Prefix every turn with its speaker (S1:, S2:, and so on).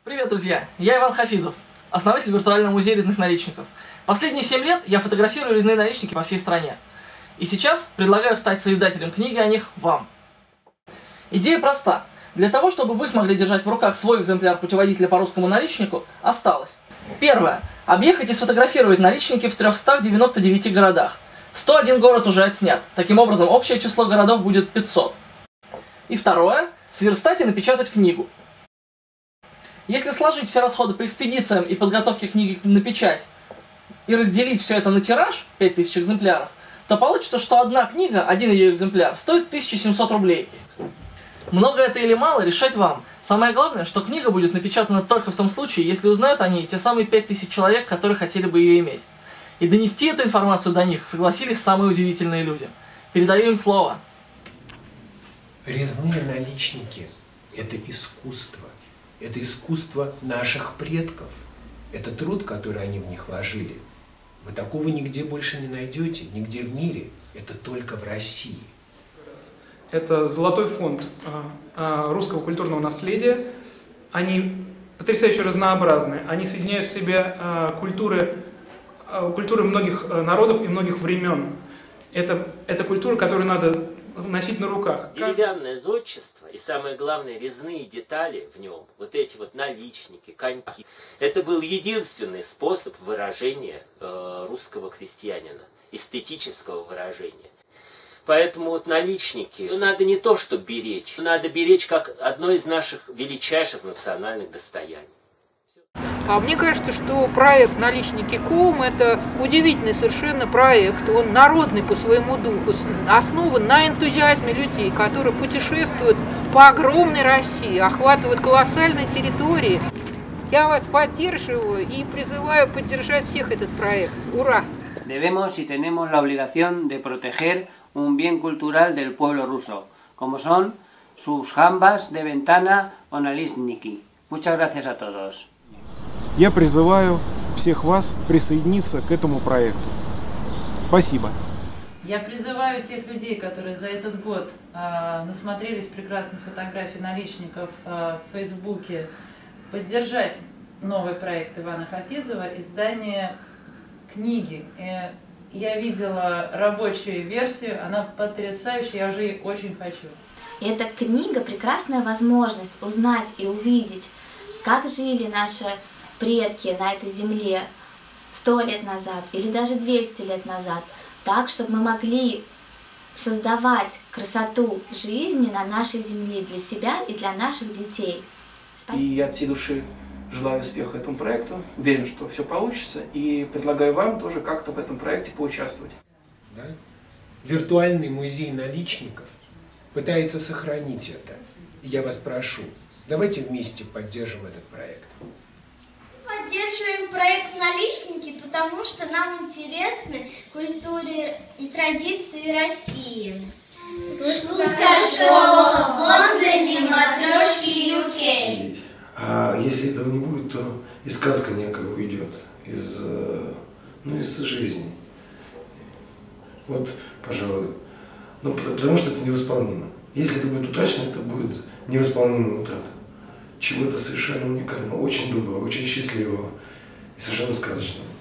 S1: Привет, друзья! Я Иван Хафизов, основатель виртуального музея резных наличников. Последние 7 лет я фотографирую резные наличники по всей стране. И сейчас предлагаю стать соиздателем книги о них вам. Идея проста. Для того, чтобы вы смогли держать в руках свой экземпляр путеводителя по русскому наличнику, осталось. Первое. Объехать и сфотографировать наличники в 399 городах. 101 город уже отснят. Таким образом, общее число городов будет 500. И второе. Сверстать и напечатать книгу. Если сложить все расходы по экспедициям и подготовке книги на печать и разделить все это на тираж, 5000 экземпляров, то получится, что одна книга, один ее экземпляр, стоит 1700 рублей. Много это или мало, решать вам. Самое главное, что книга будет напечатана только в том случае, если узнают о ней те самые 5000 человек, которые хотели бы ее иметь. И донести эту информацию до них согласились самые удивительные люди. Передаю им слово.
S2: Резные наличники – это искусство. Это искусство наших предков. Это труд, который они в них вложили. Вы такого нигде больше не найдете, нигде в мире. Это только в России.
S3: Это золотой фонд русского культурного наследия. Они потрясающе разнообразны. Они соединяют в себе культуры многих народов и многих времен. Это культура, которую надо носить на руках.
S4: Деревянное зодчество и, самое главное, резные детали в нем, вот эти вот наличники, коньки, это был единственный способ выражения русского крестьянина, эстетического выражения. Поэтому вот наличники надо не то что беречь, надо беречь как одно из наших величайших национальных достояний.
S5: А мне кажется, что проект «Наличники.ком» – это удивительный совершенно проект. Он народный по своему духу, основан на энтузиазме людей, которые путешествуют по огромной России, охватывают колоссальные территории. Я вас поддерживаю и призываю поддержать всех этот проект. Ура!
S6: Debemos y tenemos la obligación de proteger un bien cultural del pueblo ruso, como son sus jambas de ventana o наличники. Muchas gracias a todos.
S7: Я призываю всех вас присоединиться к этому проекту. Спасибо.
S8: Я призываю тех людей, которые за этот год насмотрелись прекрасных фотографий наличников в Фейсбуке, поддержать новый проект Ивана Хафизова, издание книги. Я видела рабочую версию, она потрясающая, я уже ее очень хочу.
S9: Эта книга – прекрасная возможность узнать и увидеть, как жили наши предки на этой земле 100 лет назад или даже 200 лет назад, так, чтобы мы могли создавать красоту жизни на нашей земле для себя и для наших детей. Спасибо.
S10: И я от всей души желаю успеха этому проекту, уверен, что все получится, и предлагаю вам тоже как-то в этом проекте поучаствовать.
S2: Да? Виртуальный музей наличников пытается сохранить это. И я вас прошу, давайте вместе поддержим этот проект.
S11: Поддерживаем проект «Наличники», потому что нам интересны культуры и традиции России. Русская школа в Лондоне, матрешки UK.
S12: А если этого не будет, то и сказка некая уйдет из жизни. Вот, пожалуй. Потому что это невосполнимо. Если это будет утрачено, это будет невосполнимая утрата чего-то совершенно уникального, очень доброго, очень счастливого и совершенно сказочного.